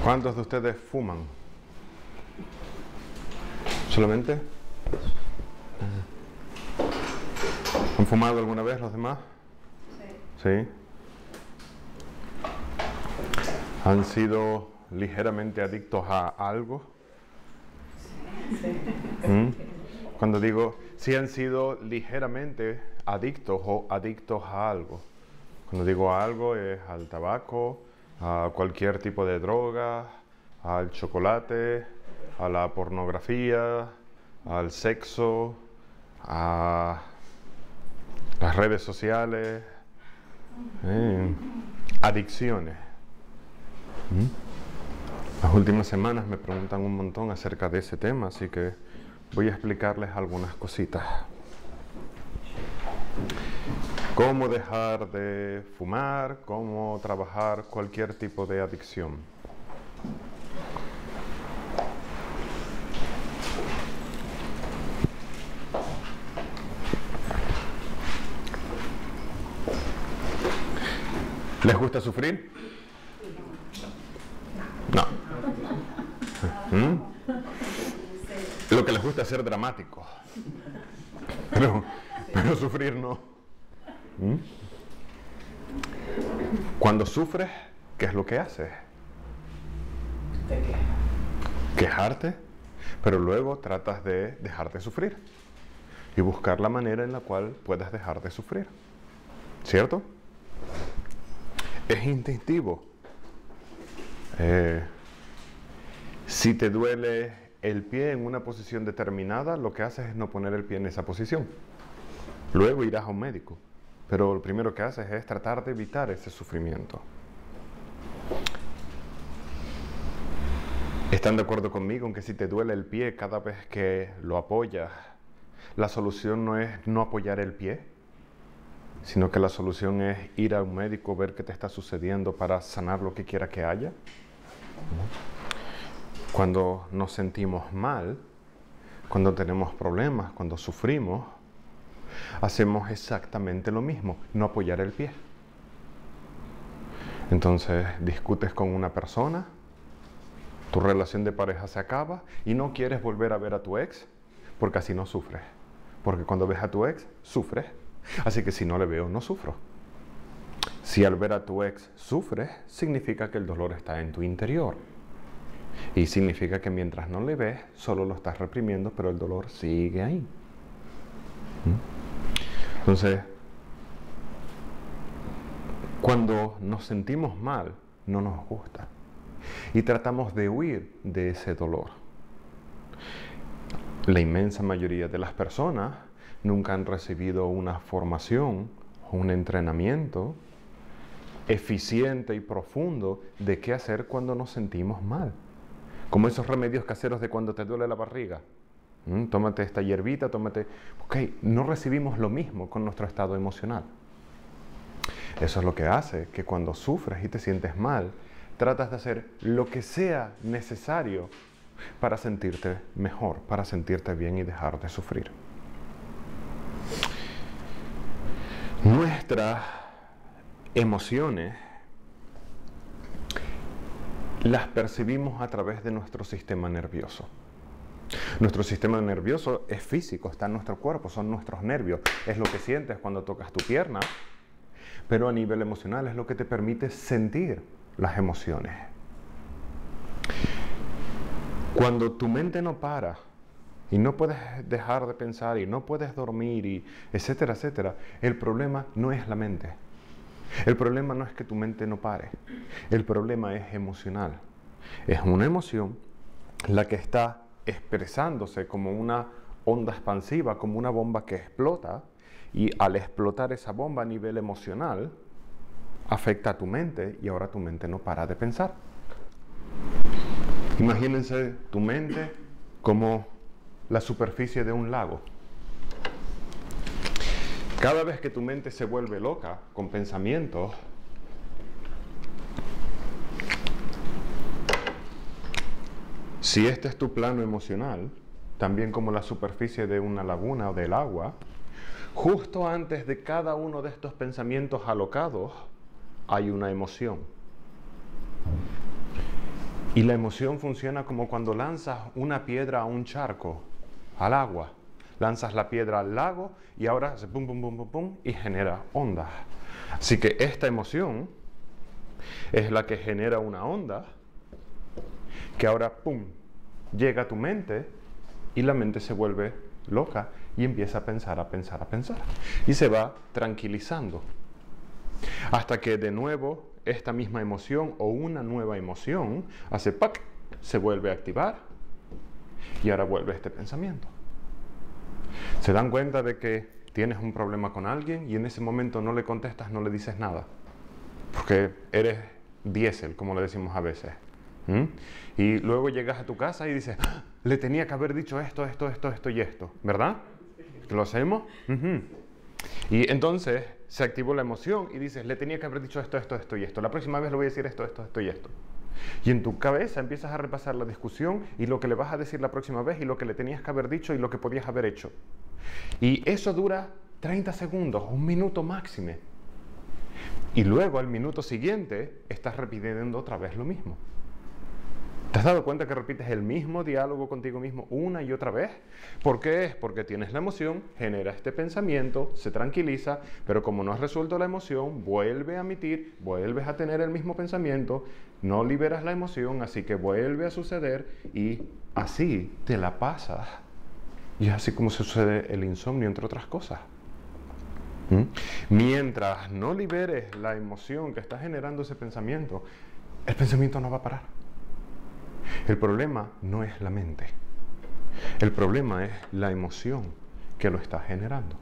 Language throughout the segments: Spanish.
¿Cuántos de ustedes fuman? ¿Solamente? ¿Han fumado alguna vez los demás? Sí. ¿Sí? ¿Han sido ligeramente adictos a algo? Sí. Cuando digo, si han sido ligeramente adictos o adictos a algo. Cuando digo algo es al tabaco, a cualquier tipo de droga, al chocolate, a la pornografía, al sexo, a las redes sociales, adicciones. Las últimas semanas me preguntan un montón acerca de ese tema, así que voy a explicarles algunas cositas. Cómo dejar de fumar, cómo trabajar cualquier tipo de adicción. ¿Les gusta sufrir? No. Lo que les gusta es ser dramático. Pero sufrir no. Cuando sufres, ¿qué es lo que haces? Te quejas. Quejarte, pero luego tratas de dejar de sufrir y buscar la manera en la cual puedas dejar de sufrir. ¿Cierto? Es instintivo. Si te duele el pie en una posición determinada, lo que haces es no poner el pie en esa posición. Luego irás a un médico, pero lo primero que haces es tratar de evitar ese sufrimiento. ¿Están de acuerdo conmigo en que si te duele el pie cada vez que lo apoyas, la solución no es no apoyar el pie, sino que la solución es ir a un médico, ver qué te está sucediendo para sanar lo que quiera que haya? Cuando nos sentimos mal, cuando tenemos problemas, cuando sufrimos, hacemos exactamente lo mismo, no apoyar el pie. Entonces discutes con una persona, tu relación de pareja se acaba y no quieres volver a ver a tu ex porque así no sufres. Porque cuando ves a tu ex, sufres. Así que si no le veo, no sufro. Si al ver a tu ex sufres, significa que el dolor está en tu interior. Y significa que mientras no le ves, solo lo estás reprimiendo, pero el dolor sigue ahí. Entonces, cuando nos sentimos mal, no nos gusta. Y tratamos de huir de ese dolor. La inmensa mayoría de las personas nunca han recibido una formación o un entrenamiento eficiente y profundo de qué hacer cuando nos sentimos mal. Como esos remedios caseros de cuando te duele la barriga. Tómate esta hierbita, tómate... Ok, no recibimos lo mismo con nuestro estado emocional. Eso es lo que hace que cuando sufres y te sientes mal, tratas de hacer lo que sea necesario para sentirte mejor, para sentirte bien y dejar de sufrir. Nuestras emociones las percibimos a través de nuestro sistema nervioso. Nuestro sistema nervioso es físico, está en nuestro cuerpo, son nuestros nervios. Es lo que sientes cuando tocas tu pierna, pero a nivel emocional es lo que te permite sentir las emociones. Cuando tu mente no para y no puedes dejar de pensar y no puedes dormir y etcétera, etcétera, el problema no es la mente. El problema no es que tu mente no pare. El problema es emocional. Es una emoción la que está expresándose como una onda expansiva, como una bomba que explota, y al explotar esa bomba a nivel emocional, afecta a tu mente y ahora tu mente no para de pensar. Imagínense tu mente como la superficie de un lago. Cada vez que tu mente se vuelve loca con pensamientos, si este es tu plano emocional, también como la superficie de una laguna o del agua, justo antes de cada uno de estos pensamientos alocados hay una emoción. Y la emoción funciona como cuando lanzas una piedra a un charco, al agua. Lanzas la piedra al lago y ahora hace pum, pum, pum, pum, pum y genera ondas. Así que esta emoción es la que genera una onda que ahora, pum, llega a tu mente y la mente se vuelve loca y empieza a pensar, a pensar, a pensar. Y se va tranquilizando. Hasta que de nuevo esta misma emoción o una nueva emoción hace ¡pac! Se vuelve a activar y ahora vuelve este pensamiento. Se dan cuenta de que tienes un problema con alguien y en ese momento no le contestas, no le dices nada. Porque eres diésel, como le decimos a veces. Y luego llegas a tu casa y dices, ¡ah! Le tenía que haber dicho esto, esto, esto, esto y esto. ¿Verdad? ¿Lo hacemos? Y entonces se activó la emoción y dices, le tenía que haber dicho esto, esto, esto y esto. La próxima vez le voy a decir esto, esto, esto y esto. Y en tu cabeza empiezas a repasar la discusión y lo que le vas a decir la próxima vez y lo que le tenías que haber dicho y lo que podías haber hecho. Y eso dura 30 segundos, un minuto máximo. Y luego al minuto siguiente estás repitiendo otra vez lo mismo. ¿Te has dado cuenta que repites el mismo diálogo contigo mismo una y otra vez? ¿Por qué es? Porque tienes la emoción, genera este pensamiento, se tranquiliza, pero como no has resuelto la emoción, vuelve a emitir, vuelves a tener el mismo pensamiento, no liberas la emoción, así que vuelve a suceder y así te la pasas. Y es así como sucede el insomnio, entre otras cosas. Mientras no liberes la emoción que está generando ese pensamiento, el pensamiento no va a parar. El problema no es la mente. El problema es la emoción que lo está generando.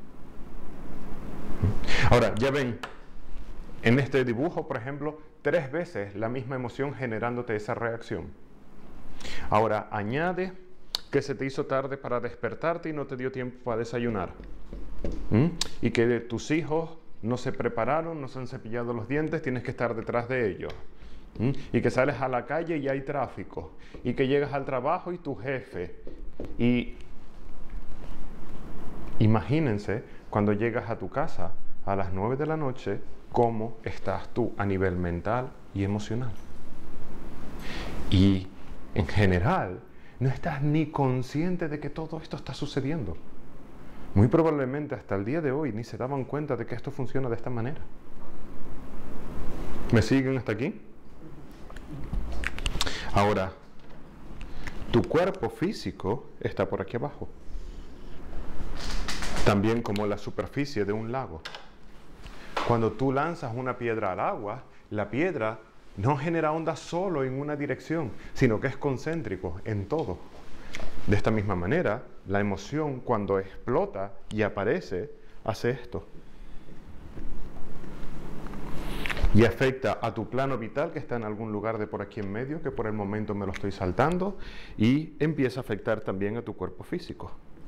Ahora, ya ven, en este dibujo, por ejemplo, 3 veces la misma emoción generándote esa reacción. Ahora, añade que se te hizo tarde para despertarte y no te dio tiempo para desayunar. Y que tus hijos no se prepararon, no se han cepillado los dientes, tienes que estar detrás de ellos. Y que sales a la calle y hay tráfico. Y que llegas al trabajo y tu jefe. Y imagínense cuando llegas a tu casa a las 9 de la noche, cómo estás tú a nivel mental y emocional. Y en general, no estás ni consciente de que todo esto está sucediendo. Muy probablemente hasta el día de hoy ni se daban cuenta de que esto funciona de esta manera. ¿Me siguen hasta aquí? Ahora, tu cuerpo físico está por aquí abajo. También como la superficie de un lago. Cuando tú lanzas una piedra al agua, la piedra no genera ondas solo en una dirección, sino que es concéntrico en todo. De esta misma manera, la emoción cuando explota y aparece, hace esto. Y afecta a tu plano vital que está en algún lugar de por aquí en medio, que por el momento me lo estoy saltando, y empieza a afectar también a tu cuerpo físico.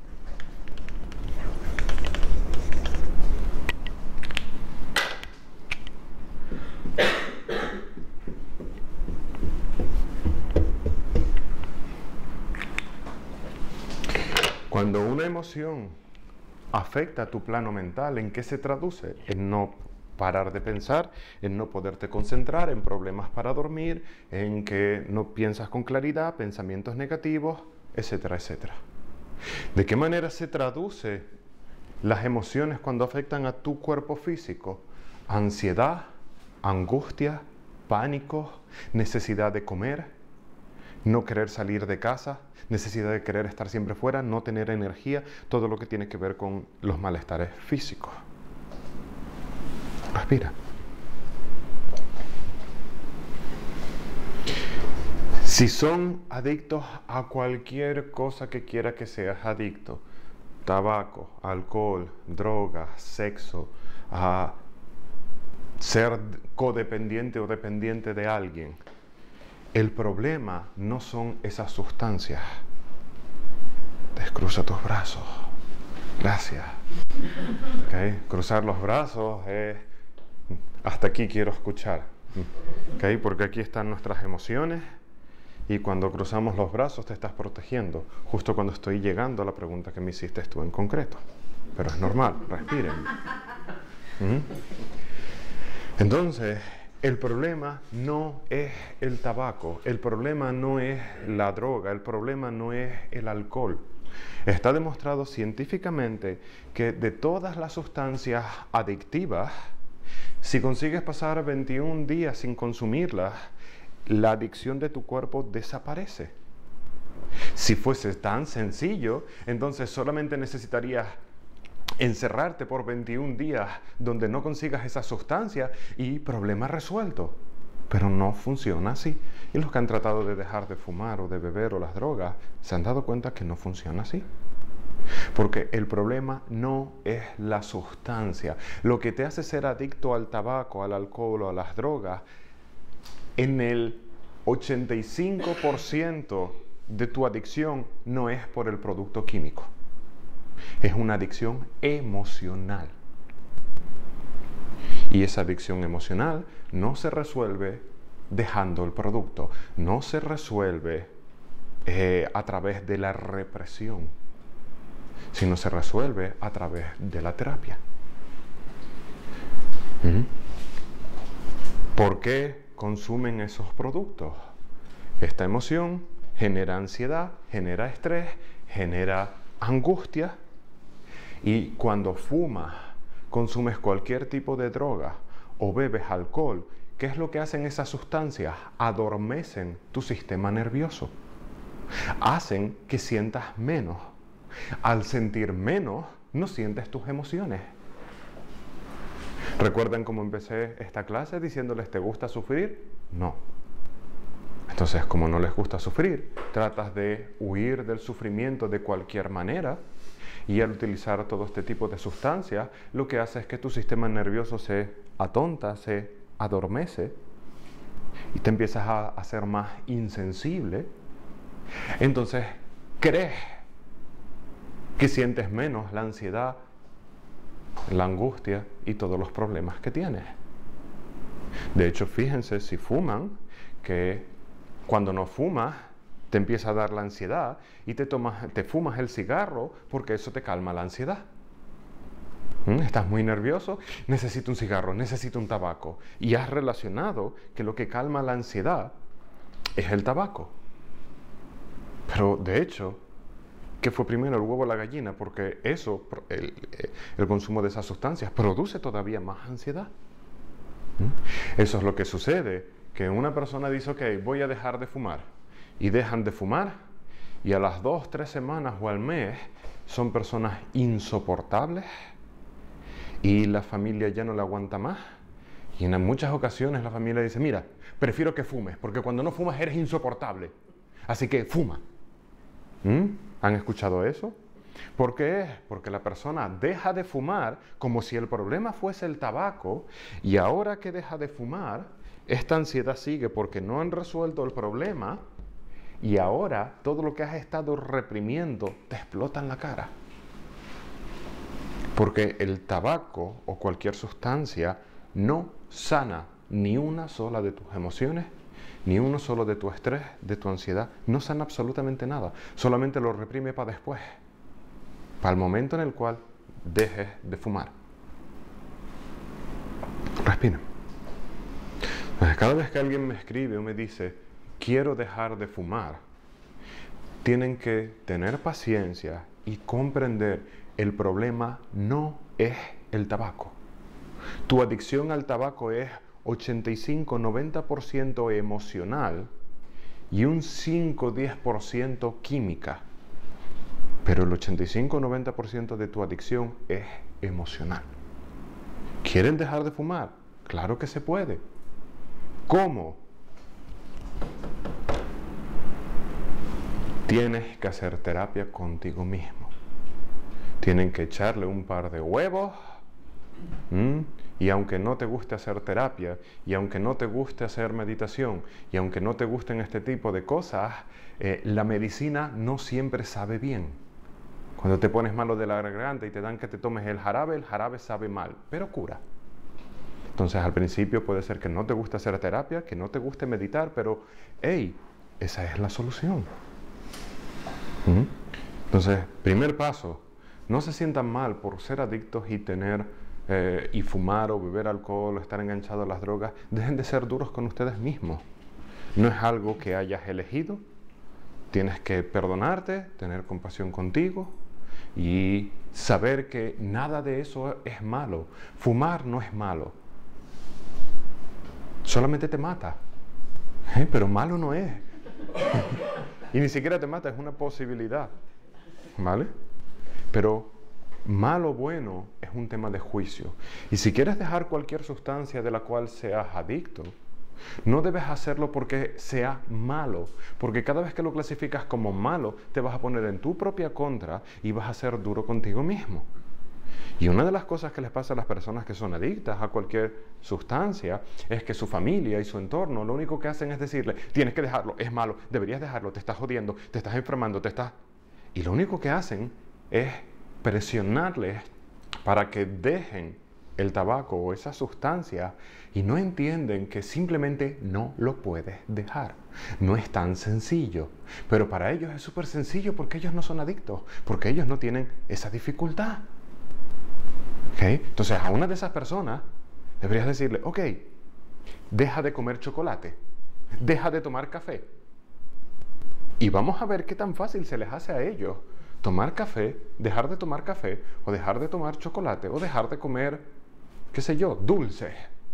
Cuando una emoción afecta a tu plano mental, ¿en qué se traduce? En no parar de pensar, en no poderte concentrar, en problemas para dormir, en que no piensas con claridad, pensamientos negativos, etcétera, etcétera. ¿De qué manera se traduce las emociones cuando afectan a tu cuerpo físico? Ansiedad, angustia, pánico, necesidad de comer, no querer salir de casa, necesidad de querer estar siempre fuera, no tener energía, todo lo que tiene que ver con los malestares físicos. Respira. Si son adictos a cualquier cosa que quiera que seas adicto, tabaco, alcohol, drogas, sexo, a ser codependiente o dependiente de alguien, el problema no son esas sustancias. Descruza tus brazos. Gracias. ¿Okay? Cruzar los brazos es... Hasta aquí quiero escuchar. ¿Okay? Porque aquí están nuestras emociones y cuando cruzamos los brazos te estás protegiendo. Justo cuando estoy llegando a la pregunta que me hiciste tú en concreto. Pero es normal, respiren. Entonces, el problema no es el tabaco, el problema no es la droga, el problema no es el alcohol. Está demostrado científicamente que de todas las sustancias adictivas, si consigues pasar 21 días sin consumirlas, la adicción de tu cuerpo desaparece. Si fuese tan sencillo, entonces solamente necesitarías encerrarte por 21 días donde no consigas esa sustancia y problema resuelto. Pero no funciona así. Y los que han tratado de dejar de fumar o de beber o las drogas se han dado cuenta que no funciona así. Porque el problema no es la sustancia. Lo que te hace ser adicto al tabaco, al alcohol o a las drogas, en el 85% de tu adicción no es por el producto químico. Es una adicción emocional. Y esa adicción emocional no se resuelve dejando el producto, no se resuelve a través de la represión, sino se resuelve a través de la terapia. ¿Por qué consumen esos productos? Esta emoción genera ansiedad, genera estrés, genera angustia. Y cuando fumas, consumes cualquier tipo de droga o bebes alcohol, ¿qué es lo que hacen esas sustancias? Adormecen tu sistema nervioso. Hacen que sientas menos. Al sentir menos, no sientes tus emociones. ¿Recuerdan cómo empecé esta clase diciéndoles ¿te gusta sufrir? No. Entonces, como no les gusta sufrir, tratas de huir del sufrimiento de cualquier manera. Y al utilizar todo este tipo de sustancias, lo que hace es que tu sistema nervioso se atonta, se adormece y te empiezas a hacer más insensible. Entonces, crees que sientes menos la ansiedad, la angustia y todos los problemas que tienes. De hecho, fíjense si fuman, que cuando no fumas, te empieza a dar la ansiedad y te fumas el cigarro porque eso te calma la ansiedad. Estás muy nervioso, necesito un cigarro, necesito un tabaco. Y has relacionado que lo que calma la ansiedad es el tabaco. Pero de hecho, ¿qué fue primero, el huevo o la gallina? Porque eso, el consumo de esas sustancias, produce todavía más ansiedad. Eso es lo que sucede, que una persona dice, ok, voy a dejar de fumar. Y dejan de fumar y a las 2, 3 semanas o al mes son personas insoportables y la familia ya no le aguanta más. Y en muchas ocasiones la familia dice, mira, prefiero que fumes porque cuando no fumas eres insoportable. Así que fuma. ¿Han escuchado eso? ¿Por qué es? Porque la persona deja de fumar como si el problema fuese el tabaco y ahora que deja de fumar, esta ansiedad sigue porque no han resuelto el problema. Y ahora todo lo que has estado reprimiendo te explota en la cara. Porque el tabaco o cualquier sustancia no sana ni una sola de tus emociones, ni uno solo de tu estrés, de tu ansiedad. No sana absolutamente nada. Solamente lo reprime para después. Para el momento en el cual dejes de fumar. Respira. Cada vez que alguien me escribe o me dice quiero dejar de fumar, tienen que tener paciencia y comprender el problema no es el tabaco. Tu adicción al tabaco es 85-90% emocional y un 5-10% química. Pero el 85-90% de tu adicción es emocional. ¿Quieren dejar de fumar? Claro que se puede. ¿Cómo? Tienes que hacer terapia contigo mismo. Tienen que echarle un par de huevos. Y aunque no te guste hacer terapia, y aunque no te guste hacer meditación, y aunque no te gusten este tipo de cosas, la medicina no siempre sabe bien. Cuando te pones malo de la garganta y te dan que te tomes el jarabe sabe mal, pero cura. Entonces al principio puede ser que no te guste hacer terapia, que no te guste meditar, pero hey, esa es la solución. Entonces, primer paso, no se sientan mal por ser adictos y tener y fumar o beber alcohol o estar enganchados a las drogas, dejen de ser duros con ustedes mismos. No es algo que hayas elegido. Tienes que perdonarte, tener compasión contigo y saber que nada de eso es malo. Fumar no es malo. Solamente te mata. Pero malo no es. Y ni siquiera te mata, es una posibilidad. ¿Vale? Pero malo o bueno es un tema de juicio. Y si quieres dejar cualquier sustancia de la cual seas adicto, no debes hacerlo porque sea malo, porque cada vez que lo clasificas como malo, te vas a poner en tu propia contra y vas a ser duro contigo mismo. Y una de las cosas que les pasa a las personas que son adictas a cualquier sustancia es que su familia y su entorno lo único que hacen es decirle, tienes que dejarlo, es malo, deberías dejarlo, te estás jodiendo, te estás enfermando, Y lo único que hacen es presionarles para que dejen el tabaco o esa sustancia y no entienden que simplemente no lo puedes dejar. No es tan sencillo, pero para ellos es súper sencillo porque ellos no son adictos, porque ellos no tienen esa dificultad. ¿Okay? Entonces a una de esas personas deberías decirle, ok, deja de comer chocolate, deja de tomar café y vamos a ver qué tan fácil se les hace a ellos tomar café, dejar de tomar café o dejar de tomar chocolate o dejar de comer, qué sé yo, dulces.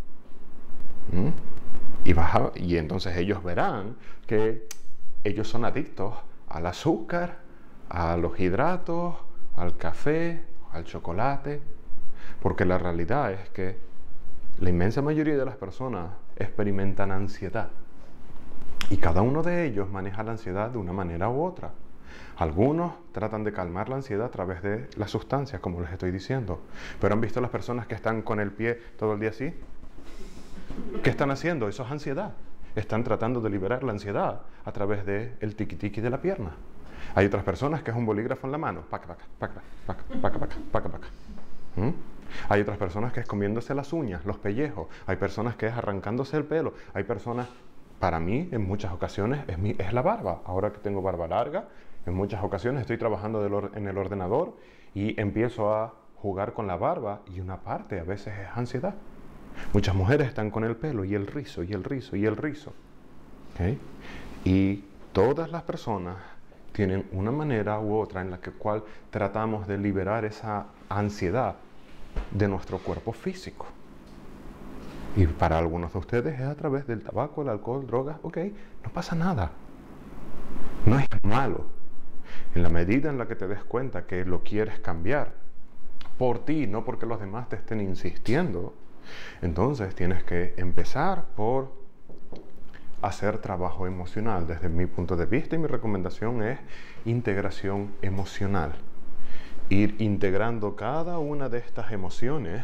Y entonces ellos verán que ellos son adictos al azúcar, a los hidratos, al café, al chocolate, porque la realidad es que la inmensa mayoría de las personas experimentan ansiedad y cada uno de ellos maneja la ansiedad de una manera u otra. Algunos tratan de calmar la ansiedad a través de las sustancias, como les estoy diciendo, pero ¿han visto las personas que están con el pie todo el día así? ¿Qué están haciendo? Eso es ansiedad. Están tratando de liberar la ansiedad a través del tiqui-tiqui de la pierna. Hay otras personas que es un bolígrafo en la mano. Paca, paca, paca, paca, paca, paca, paca, paca. Hay otras personas que es comiéndose las uñas, los pellejos. Hay personas que es arrancándose el pelo. Hay personas, para mí, en muchas ocasiones, es la barba. Ahora que tengo barba larga, en muchas ocasiones estoy trabajando en el ordenador y empiezo a jugar con la barba y una parte a veces es ansiedad. Muchas mujeres están con el pelo y el rizo, y el rizo, y el rizo. ¿Okay? Y todas las personas tienen una manera u otra en la cual tratamos de liberar esa ansiedad de nuestro cuerpo físico. Y para algunos de ustedes es a través del tabaco, el alcohol, drogas. Ok, no pasa nada. No es malo. En la medida en la que te des cuenta que lo quieres cambiar por ti, no porque los demás te estén insistiendo, entonces tienes que empezar por hacer trabajo emocional. Desde mi punto de vista y mi recomendación es integración emocional. Ir integrando cada una de estas emociones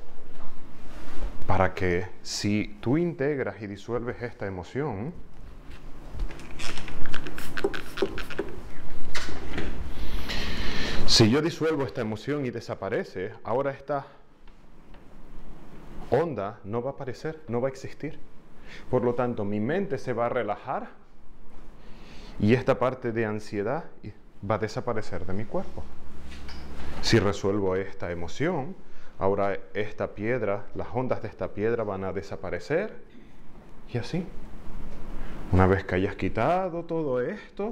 para que si tú integras y disuelves esta emoción, si yo disuelvo esta emoción y desaparece, ahora esta onda no va a aparecer, no va a existir. Por lo tanto, mi mente se va a relajar y esta parte de ansiedad va a desaparecer de mi cuerpo. Si resuelvo esta emoción, ahora esta piedra, las ondas de esta piedra van a desaparecer y así. Una vez que hayas quitado todo esto,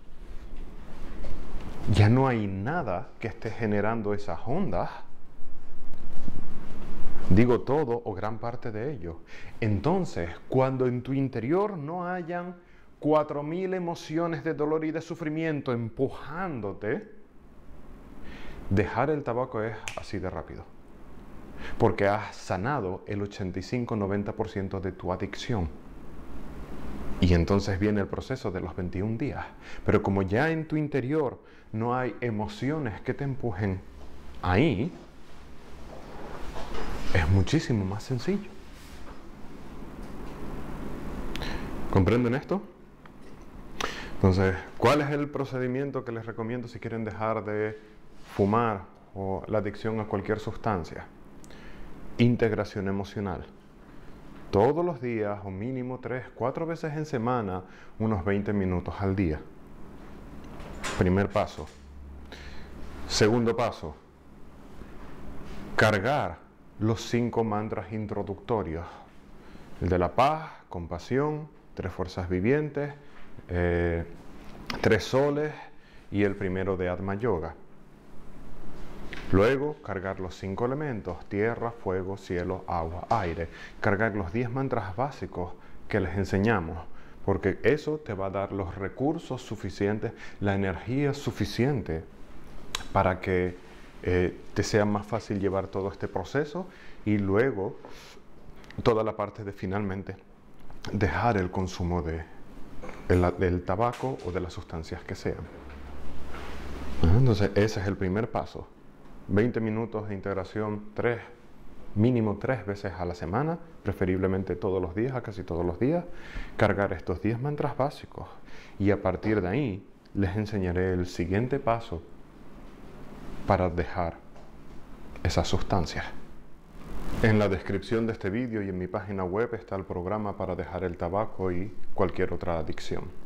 ya no hay nada que esté generando esas ondas. Digo todo o gran parte de ello. Entonces, cuando en tu interior no hayan 4000 emociones de dolor y de sufrimiento empujándote, dejar el tabaco es así de rápido. Porque has sanado el 85-90% de tu adicción. Y entonces viene el proceso de los 21 días. Pero como ya en tu interior no hay emociones que te empujen ahí, es muchísimo más sencillo. ¿Comprenden esto? Entonces, ¿cuál es el procedimiento que les recomiendo si quieren dejar de fumar o la adicción a cualquier sustancia? Integración emocional. Todos los días, o mínimo 3-4 veces en semana, unos 20 minutos al día. Primer paso. Segundo paso. Cargar los 5 mantras introductorios. El de la paz, compasión, 3 fuerzas vivientes, 3 soles y el primero de Atma Yoga. Luego, cargar los 5 elementos, tierra, fuego, cielo, agua, aire. Cargar los 10 mantras básicos que les enseñamos, porque eso te va a dar los recursos suficientes, la energía suficiente para que te sea más fácil llevar todo este proceso y luego toda la parte de finalmente dejar el consumo del tabaco o de las sustancias que sean. Entonces ese es el primer paso. 20 minutos de integración, mínimo 3 veces a la semana, preferiblemente todos los días, a casi todos los días, cargar estos 10 mantras básicos y a partir de ahí les enseñaré el siguiente paso para dejar esas sustancias. En la descripción de este vídeo y en mi página web está el programa para dejar el tabaco y cualquier otra adicción.